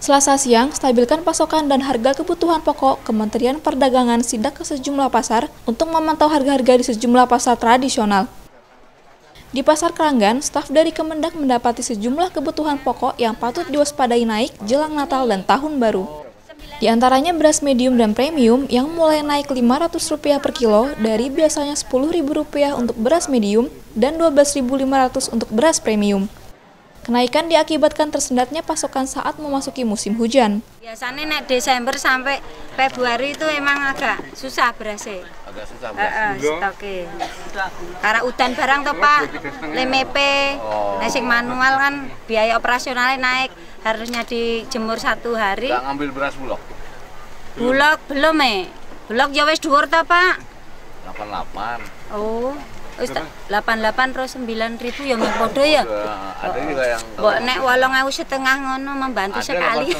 Selasa siang, stabilkan pasokan dan harga kebutuhan pokok. Kementerian Perdagangan sidak ke sejumlah pasar untuk memantau harga-harga di sejumlah pasar tradisional. Di Pasar Kranggan, staf dari Kemendak mendapati sejumlah kebutuhan pokok yang patut diwaspadai naik jelang Natal dan Tahun Baru. Di antaranya beras medium dan premium yang mulai naik Rp500 per kilo dari biasanya Rp10.000 untuk beras medium dan Rp12.500 untuk beras premium. Kenaikan diakibatkan tersendatnya pasokan saat memasuki musim hujan. Biasanya nek Desember sampai Februari itu emang agak susah berasnya. Agak susah beras. Stoknya. Karena udan barang toh Pak, lemepe, sing manual kan biaya operasionalnya naik, harusnya dijemur 1 hari. Nggak ngambil beras Bulog? Bulog belum Bulog ya wis dhuwur toh Pak? 88. Oh. 88 terus 9.000 ya mung padha ya. Ada juga yang Mbok nek 8.500 ngono membantu sekali.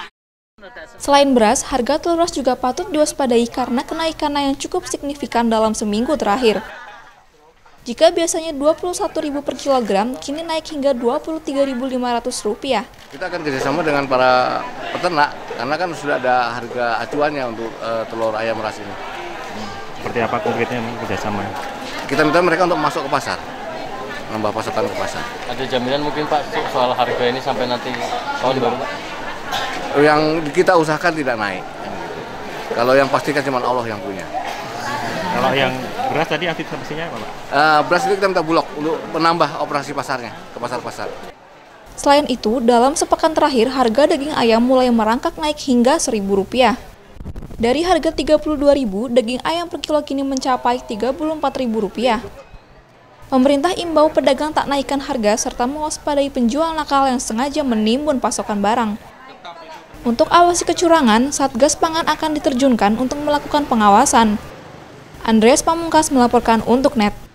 Selain beras, harga telur ras juga patut diwaspadai karena kenaikannya yang cukup signifikan dalam seminggu terakhir. Jika biasanya Rp21.000 per kilogram, kini naik hingga Rp23.500. Kita akan kerjasama dengan para peternak karena kan sudah ada harga acuannya untuk telur ayam ras ini. Seperti apa konkretnya kerjasama? Kita minta mereka untuk masuk ke pasar, nambah pasokan ke pasar. Ada jaminan mungkin Pak soal harga ini sampai nanti tahun baru Pak? Yang kita usahakan tidak naik. Kalau yang pastikan cuma Allah yang punya. Kalau yang beras tadi antisipasinya apa Pak? Beras itu kita minta Bulog untuk menambah operasi pasarnya ke pasar-pasar. Selain itu, dalam sepekan terakhir harga daging ayam mulai merangkak naik hingga Rp1.000. Dari harga Rp32.000, daging ayam per kilo kini mencapai Rp34.000. Pemerintah imbau pedagang tak naikkan harga serta mewaspadai penjual nakal yang sengaja menimbun pasokan barang. Untuk awasi kecurangan, Satgas Pangan akan diterjunkan untuk melakukan pengawasan. Andreas Pamungkas melaporkan untuk NET.